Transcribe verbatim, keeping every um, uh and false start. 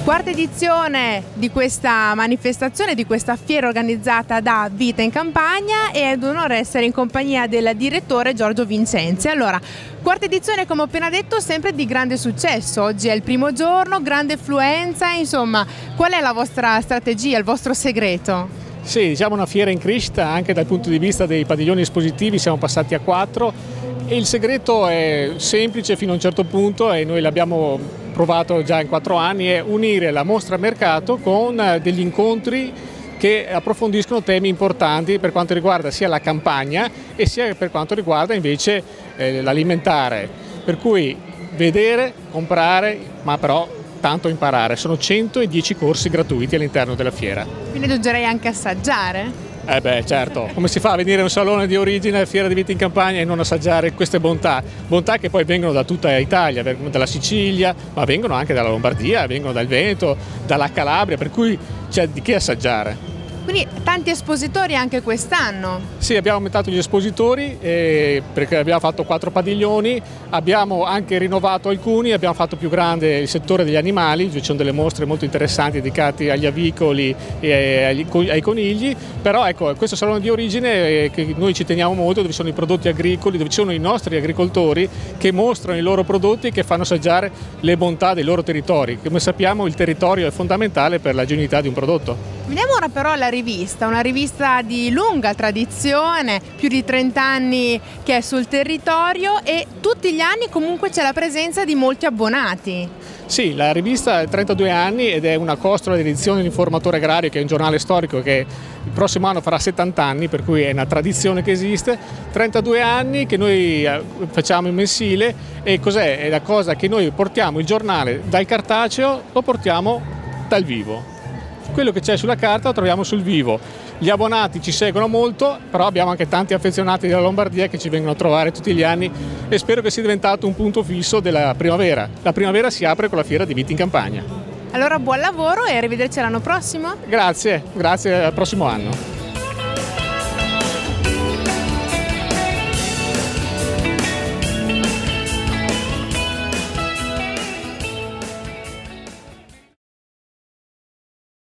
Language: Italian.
Quarta edizione di questa manifestazione, di questa fiera organizzata da Vita in Campagna, e è un onore essere in compagnia del direttore Giorgio Vincenzi. Allora, quarta edizione, come ho appena detto, sempre di grande successo. Oggi è il primo giorno, grande affluenza, insomma, qual è la vostra strategia, il vostro segreto? Sì, diciamo una fiera in crescita anche dal punto di vista dei padiglioni espositivi, siamo passati a quattro e il segreto è semplice fino a un certo punto e noi l'abbiamo provato già in quattro anni, è unire la mostra mercato con degli incontri che approfondiscono temi importanti per quanto riguarda sia la campagna e sia per quanto riguarda invece eh, l'alimentare, per cui vedere, comprare, ma però tanto imparare. Sono centodieci corsi gratuiti all'interno della fiera. Quindi aggiungerei anche assaggiare? Eh beh, certo, come si fa a venire a un salone di origine, Fiera di Vita in Campagna, e non assaggiare queste bontà? Bontà che poi vengono da tutta Italia, vengono dalla Sicilia, ma vengono anche dalla Lombardia, vengono dal Veneto, dalla Calabria, per cui c'è di che assaggiare. Quindi tanti espositori anche quest'anno? Sì, abbiamo aumentato gli espositori eh, perché abbiamo fatto quattro padiglioni, abbiamo anche rinnovato alcuni, abbiamo fatto più grande il settore degli animali, ci sono delle mostre molto interessanti dedicate agli avicoli e agli, ai conigli, però ecco, questo salone di origine eh, che noi ci teniamo molto, dove sono i prodotti agricoli, dove ci sono i nostri agricoltori che mostrano i loro prodotti e che fanno assaggiare le bontà dei loro territori. Come sappiamo il territorio è fondamentale per la genuinità di un prodotto. Veniamo ora però alla rivista, una rivista di lunga tradizione, più di trenta anni che è sul territorio, e tutti gli anni comunque c'è la presenza di molti abbonati. Sì, la rivista ha trentadue anni ed è una costola edizione dell'Informatore Agrario, che è un giornale storico che il prossimo anno farà settanta anni, per cui è una tradizione che esiste. trentadue anni che noi facciamo in mensile, e cos'è? È la cosa che noi portiamo il giornale dal cartaceo, lo portiamo dal vivo. Quello che c'è sulla carta lo troviamo sul vivo. Gli abbonati ci seguono molto, però abbiamo anche tanti affezionati della Lombardia che ci vengono a trovare tutti gli anni, e spero che sia diventato un punto fisso della primavera. La primavera si apre con la Fiera di Vita in Campagna. Allora buon lavoro e arrivederci l'anno prossimo. Grazie, grazie, al prossimo anno.